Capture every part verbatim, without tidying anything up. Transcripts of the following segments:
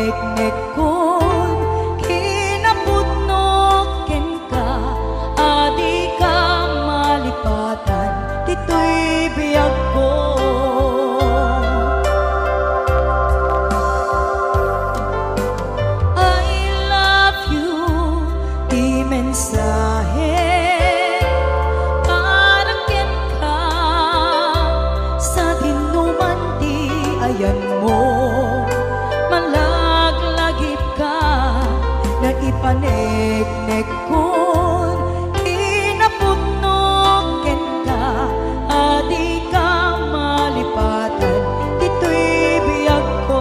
paniknik kon kinapudnok ken ka adi ka malipatan dito'y biyag ko. I love you di mensahe para ken ka sa dinuman di ayan mo malaglagip ka na ipaniknik kon kinapudnok ken ka adi ka malipatan dito'y biyag ko.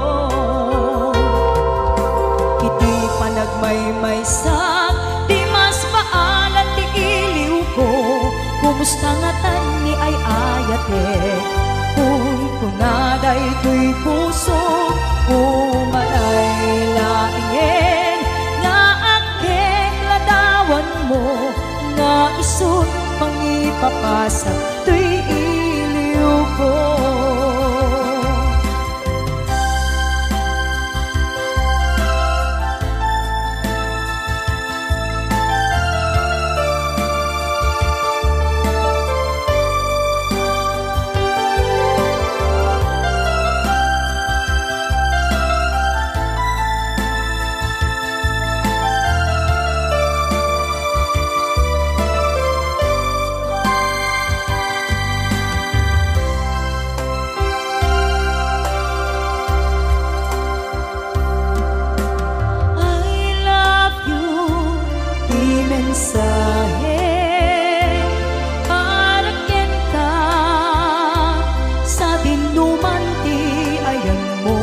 Iti panagmaymaysak di mas paalan ti iliw ko kumusta nga tani ay ayate kung kunaday to'y puso umalay laingen nga akek ladawan mo nga isut pangipapasa to'y iliw ko. Mensahe para ken ka sa dinuman ti ayan mo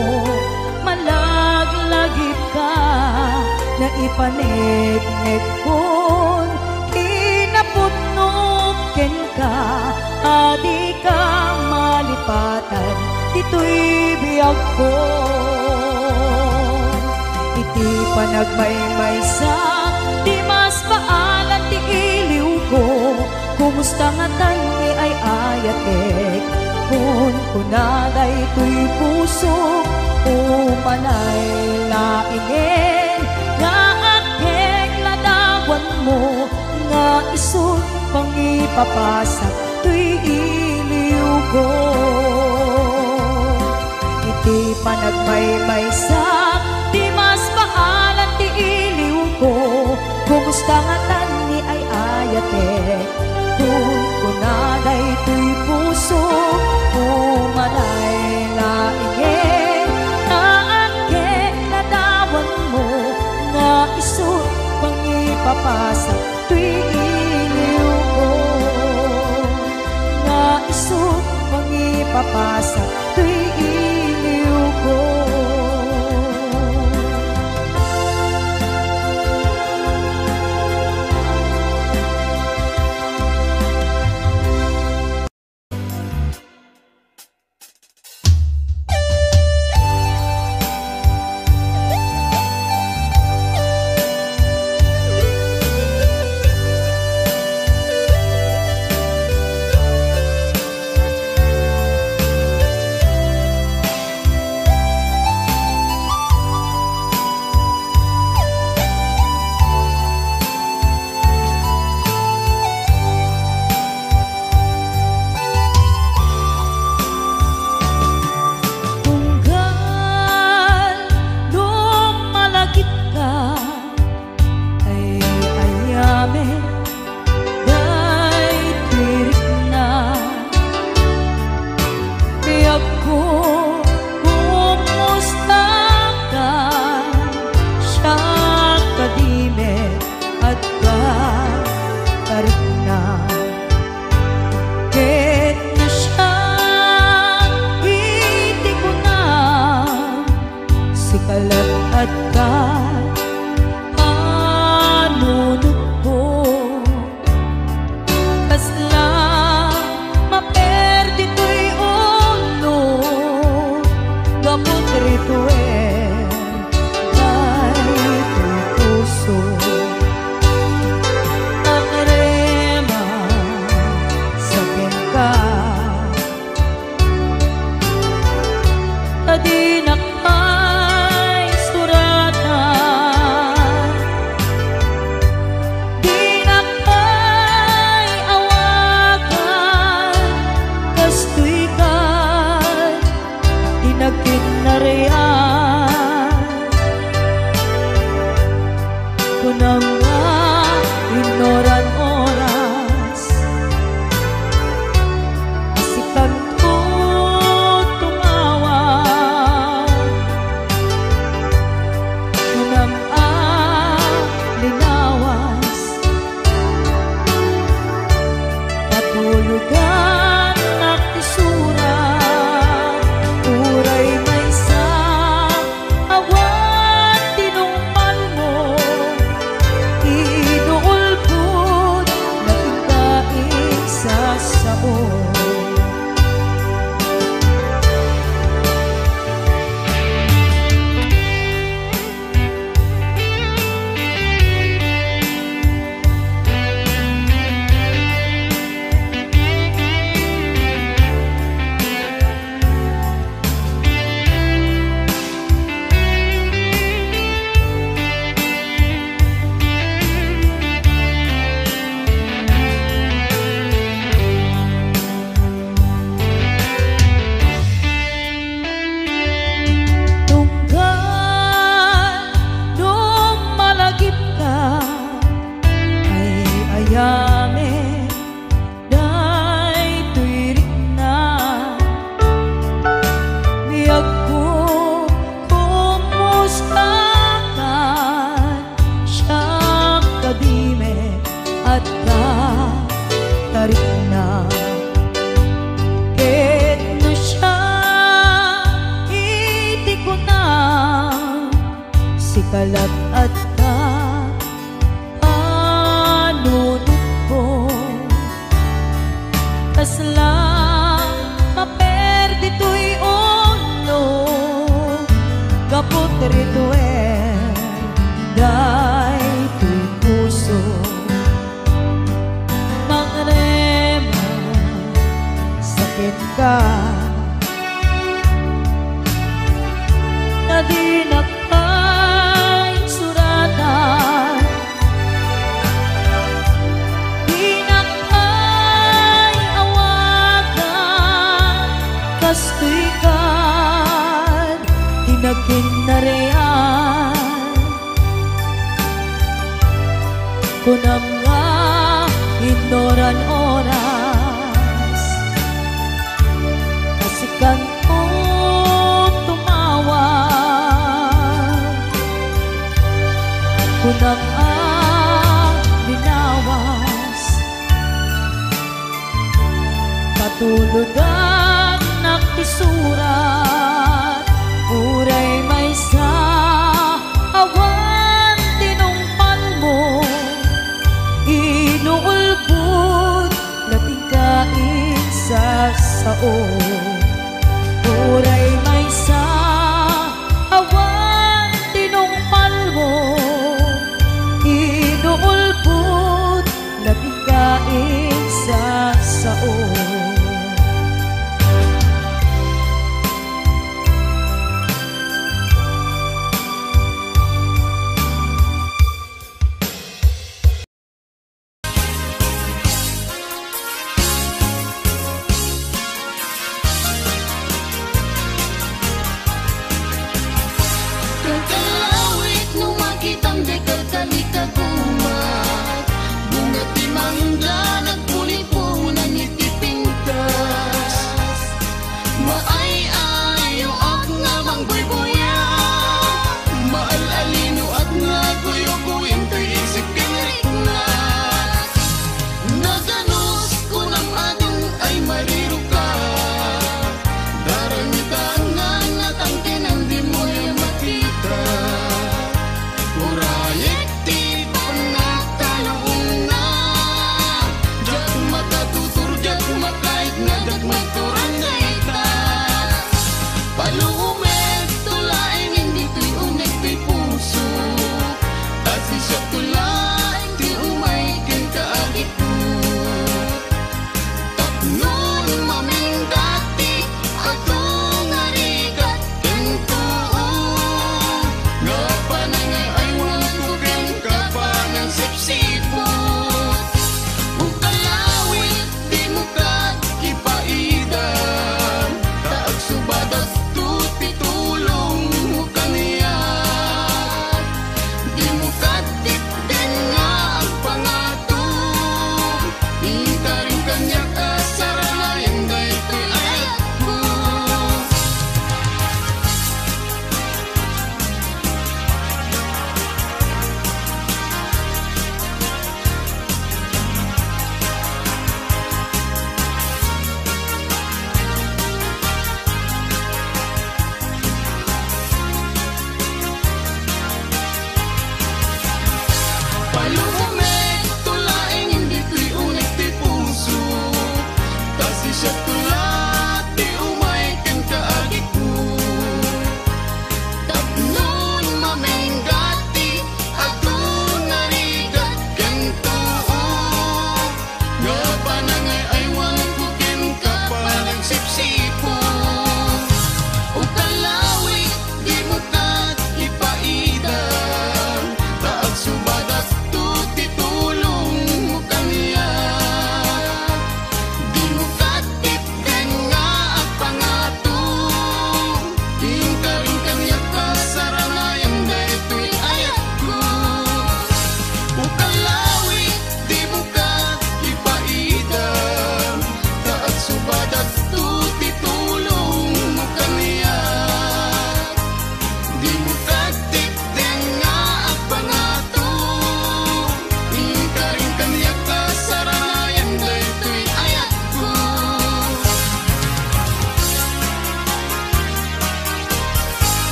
malaglagip ka na ipaniknik kon kinapudnok ken ka adi ka malipatan dito'y biyag ko. Iti panagmaymaysak di mas paalan ti iliw ko kumusta nga tani ay ayatek kun kunaday to'y puso umanay laingen nga akek ladawan mo nga isut pangipapasa to'y iliw ko. Iti panagmaymaysak di mas paalan ti iliw ko kumusta nga tani ay ayatek kung kunaday to'y puso umanay laingen nga akek ladawan mo nga isut pangipapasa to'y iliw ko nga isut pangipapasa to'y iliw ko. Ang rema ka tarina ket no siya iti ko na sikalat at ka anunod ko kasla maperdi to'y ulo kapot rituel day to'y puso mangrema sakit ka na di nakay suratan di nakay awagan kastoy kan tinaginarian kunam nga ignoran oras kasikan ko tumawag kunam ang binawas patulod ang nakisurat uray may sa awan tinungpal mo inuulpod labing kain sa sao